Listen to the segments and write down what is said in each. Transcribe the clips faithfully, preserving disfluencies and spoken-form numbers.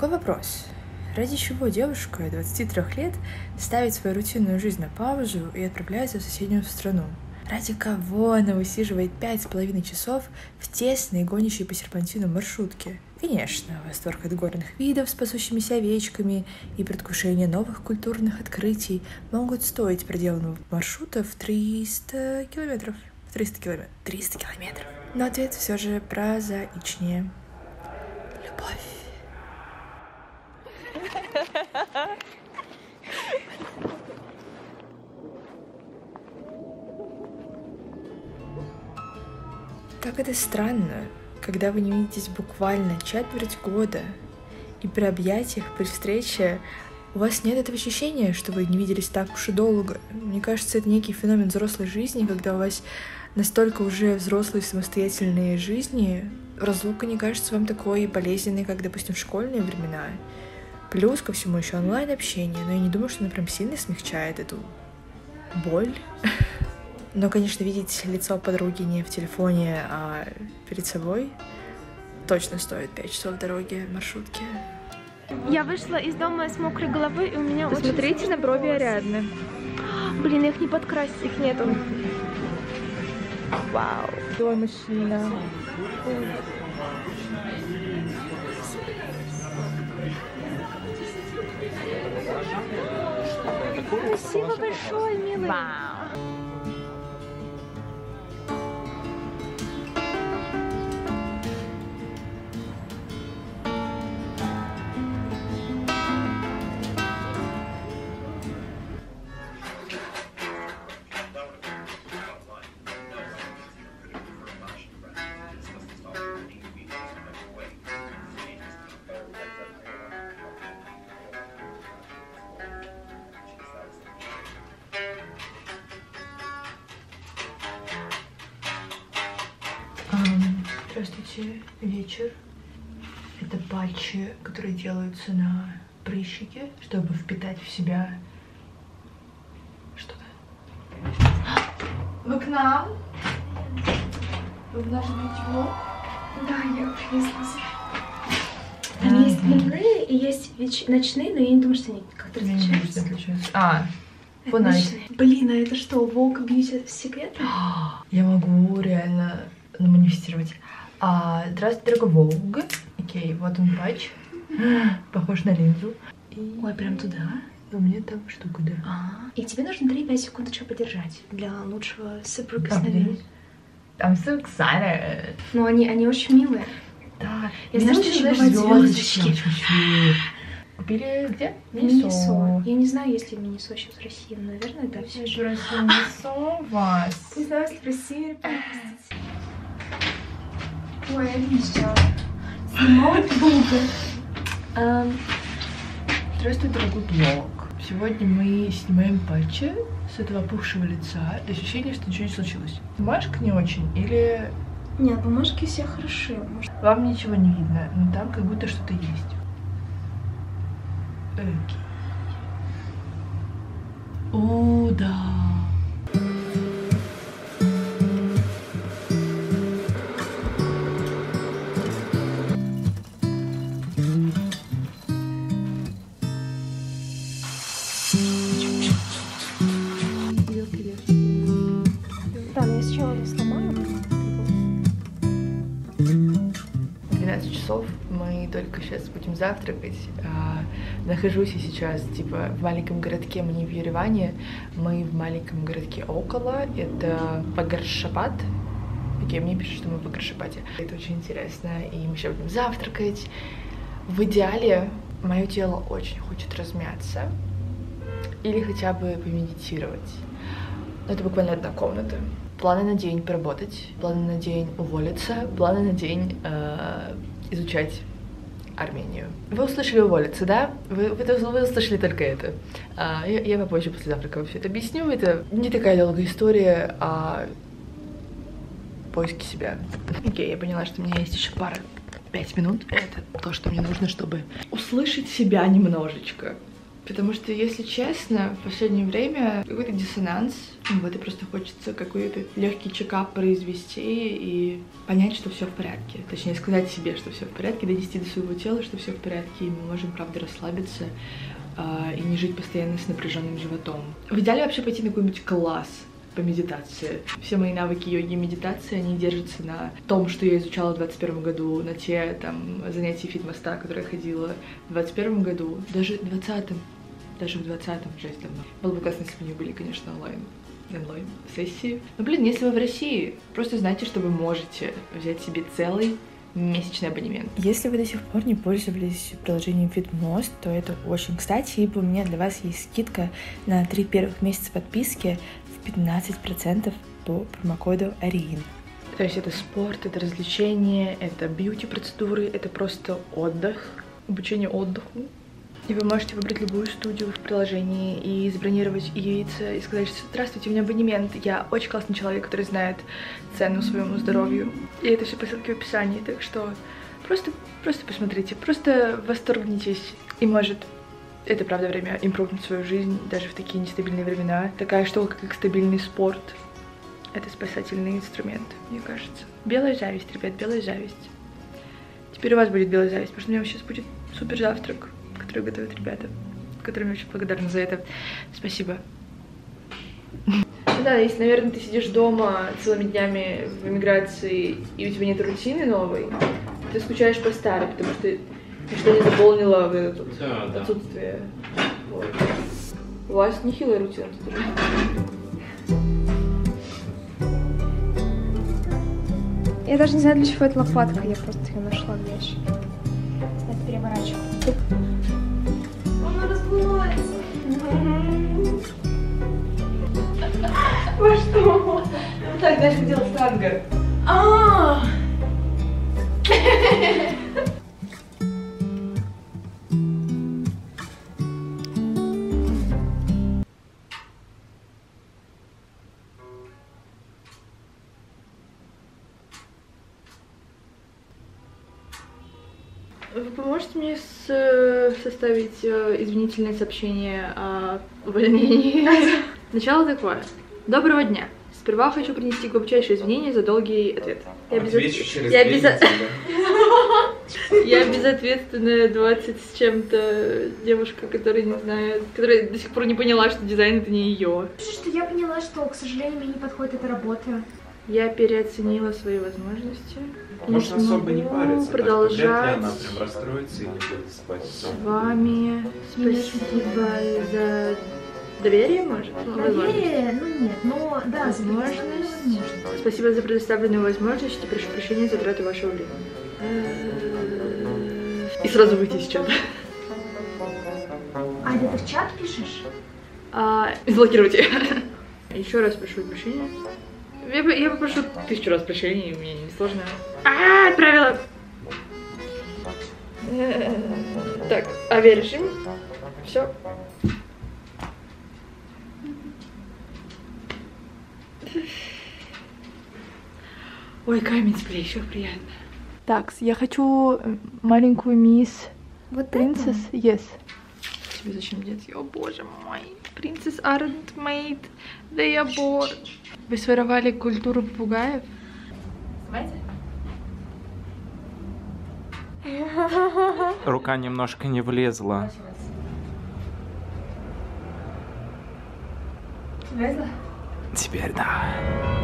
Такой вопрос. Ради чего девушка двадцати трёх лет ставит свою рутинную жизнь на паузу и отправляется в соседнюю страну? Ради кого она высиживает пять с половиной часов в тесной, гонящей по серпантину маршрутке? Конечно, восторг от горных видов с пасущимися овечками и предвкушение новых культурных открытий могут стоить проделанного маршрута в триста километров. триста километров. триста километров. Но ответ все же прозаичнее. Любовь. Как это странно, когда вы не видитесь буквально четверть года, и при объятиях, при встрече у вас нет этого ощущения, что вы не виделись так уж и долго. Мне кажется, это некий феномен взрослой жизни, когда у вас настолько уже взрослые самостоятельные жизни, разлука не кажется вам такой болезненной, как, допустим, в школьные времена. Плюс ко всему еще онлайн-общение, но я не думаю, что оно прям сильно смягчает эту боль. Но, конечно, видеть лицо подруги не в телефоне, а перед собой точно стоит пять часов дороги в маршрутке. Я вышла из дома с мокрой головой, и у меня Посмотрите очень... на брови Ариадны. Блин, их не подкрасить, их нету. Вау. Твой мужчина. Спасибо большое, милый. Вау. Здравствуйте, вечер. Это патчи, которые делаются на прыщике, чтобы впитать в себя что-то. Вы к нам? Вы в наш видео? Да, я принесла. Там есть дневные и есть веч... ночные, но я не думаю, что они как-то различаются. отличаются. А, Это ночные. Блин, а это что, Волк Бьюти секрет? Я могу реально манифестировать. А, здравствуйте, дорогой Волк. Окей, вот он патч. Похож на линзу. И... Ой, прям туда? У меня там штука, да. А, и тебе нужно три-пять секунд еще подержать для лучшего соприкосновения. I'm so excited. Ну, они, они очень милые. Да, Я знаю, что еще бывают звездочки. Купили где? Минисо. Я не знаю, есть ли Минисо сейчас в России, но, наверное, да, все же. Минисо вас. Не знаю, если в России пропустить. Ой, Алиса. Снимала долго. Здравствуй, дорогой блог. Сегодня мы снимаем патчи с этого опухшего лица. Ощущение, что ничего не случилось. Бумажка не очень или... Нет, бумажки все хороши. Вам ничего не видно, но там как будто что-то есть. Окей. О, да. Да, но я сначала ее сломаю. двенадцать часов, мы только сейчас будем завтракать. А, нахожусь я сейчас типа в маленьком городке, мы не в Ереване, мы в маленьком городке около, это Багаршапат. Окей, мне пишут, что мы в Багаршапате. Это очень интересно, и мы сейчас будем завтракать. В идеале мое тело очень хочет размяться или хотя бы помедитировать. Но это буквально одна комната. Планы на день поработать, планы на день уволиться, планы на день э, изучать Армению. Вы услышали уволиться, да? Вы, вы, вы услышали только это. А, я, я попозже после завтрака вам все это объясню. Это не такая долгая история, а поиски себя. Окей, я поняла, что у меня есть еще пара пять минут. Это то, что мне нужно, чтобы услышать себя немножечко. Потому что, если честно, в последнее время какой-то диссонанс, вот и просто хочется какой-то легкий чекап произвести и понять, что все в порядке. Точнее, сказать себе, что все в порядке, донести до своего тела, что все в порядке, и мы можем, правда, расслабиться э, и не жить постоянно с напряженным животом. В идеале вообще пойти на какой-нибудь класс по медитации. Все мои навыки йоги и медитации, они держатся на том, что я изучала в двадцать первом году, на те там занятия фитмоста, которые я ходила в двадцать первом году, даже в двадцатом, даже в двадцатом, жесть давно. Было бы классно, если бы у них были, конечно, онлайн, онлайн сессии. Но, блин, если вы в России, просто знайте, что вы можете взять себе целый месячный абонемент. Если вы до сих пор не пользовались приложением Fitmost, то это очень кстати, ибо у меня для вас есть скидка на три первых месяца подписки в пятнадцать процентов по промокоду Ариин. То есть это спорт, это развлечение, это бьюти-процедуры, это просто отдых, обучение отдыху. И вы можете выбрать любую студию в приложении и забронировать яйца и сказать, что здравствуйте, у меня абонемент, я очень классный человек, который знает цену своему здоровью. И это все по ссылке в описании, так что просто, просто посмотрите, просто восторгнитесь. И может, это правда время импрувнуть свою жизнь даже в такие нестабильные времена. Такая штука, как стабильный спорт, это спасательный инструмент, мне кажется. Белая зависть, ребят, белая зависть. Теперь у вас будет белая зависть, потому что у меня сейчас будет супер завтрак, который готовят ребята, которым я очень благодарна за это. Спасибо. Да, если, наверное, ты сидишь дома целыми днями в эмиграции, и у тебя нет рутины новой, ты скучаешь по старой, потому что ничто не заполнило в это да, да. отсутствие. Вот. У вас нехилая рутина тут уже. Я даже не знаю, для чего эта лопатка, я просто ее нашла в ящике. Это переворачиваю. Она разбылась. Во что? Так, знаешь, что делать танго. А! Вы поможете мне с, составить э, извинительное сообщение о увольнении? Начало такое. Доброго дня. Сперва хочу принести глубочайшие извинения за долгий ответ. Я, безот... я, безо... я безответственная двадцать с чем-то девушка, которая не знает, которая до сих пор не поняла, что дизайн это не ее. Что я поняла, что, к сожалению, мне не подходит эта работа. Я переоценила свои возможности. Может, не особо не париться, продолжать так, она прям расстроится и не будет спать. с вами. Спасибо за доверие, может? Доверие? Ну нет, но да, возможность. Спасибо за предоставленную возможность и прошу прощения за трату вашего времени. И сразу выйти из чата. А это ты в чат пишешь? А, заблокируйте. Еще раз прошу прощения. Я, я попрошу тысячу раз прощения, мне не сложно. А, отправила. Так, авиарежим. Все. Ой, камень с плеч, как приятно. Так, я хочу маленькую мисс Вот Принцесс, yes. Тебе зачем делать? О, боже мой. Princess aren't made, they are born. Вы своровали культуру попугаев? Снимайте. Рука немножко не влезла. Влезла? Теперь да.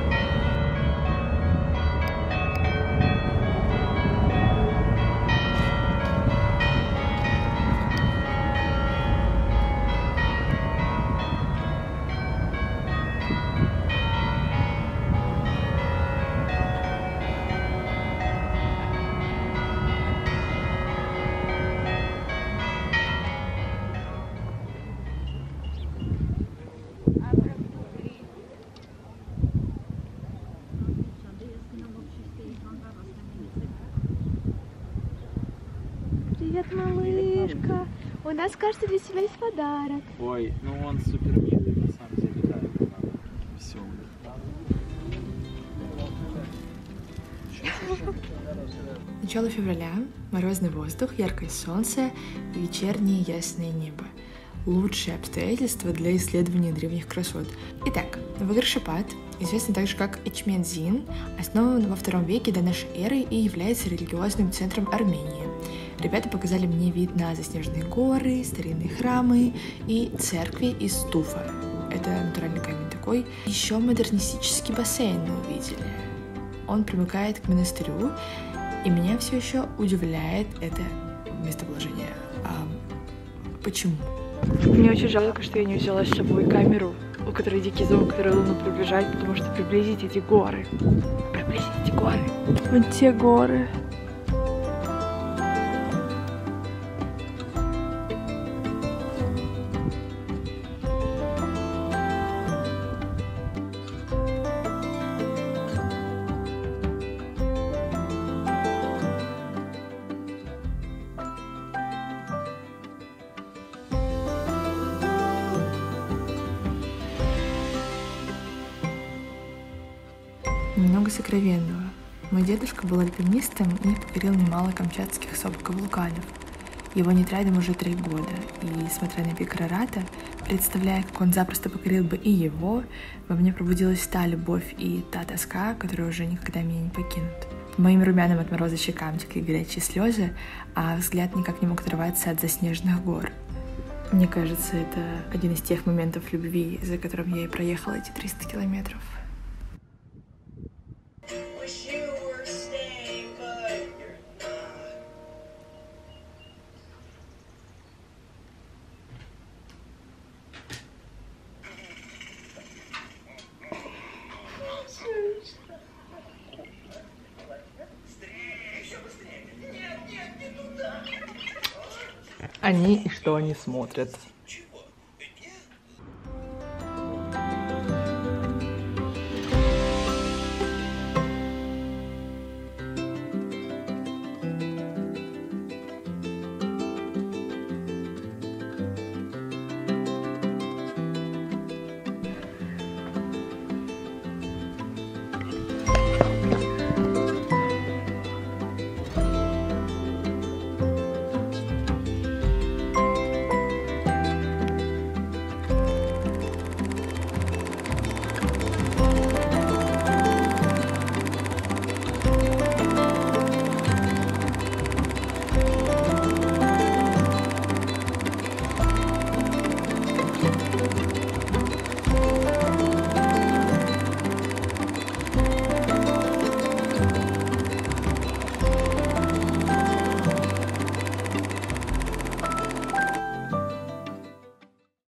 Привет, малышка. У нас, кажется, для тебя есть подарок. Ой, ну он супер милый, на самом деле, да, веселый. Начало февраля, морозный воздух, яркое солнце и вечернее ясное небо. лучшие обстоятельства для исследования древних красот. Итак, Новоград-Шапат, известный также как Эчмиадзин, основан во втором веке до нашей эры и является религиозным центром Армении. Ребята показали мне вид на заснеженные горы, старинные храмы и церкви из туфа. Это натуральный камень такой. Еще модернистический бассейн мы увидели. Он примыкает к монастырю, и меня все еще удивляет это местоположение. А почему? Мне очень жалко, что я не взяла с собой камеру, у которой дикий звук, который нужно приближать, потому что приблизить эти горы. Приблизить эти горы. Вот те горы. Немного сокровенного. Мой дедушка был альпинистом и покорил немало камчатских сопок-вулканов. Его нейтрайдом уже три года, и, смотря на пик Арарата, представляя, как он запросто покорил бы и его, во мне пробудилась та любовь и та тоска, которые уже никогда меня не покинут. По моим румяным от мороза щекам текли горячие слезы, а взгляд никак не мог оторваться от заснеженных гор. Мне кажется, это один из тех моментов любви, за которым я и проехала эти триста километров. Они и что они смотрят?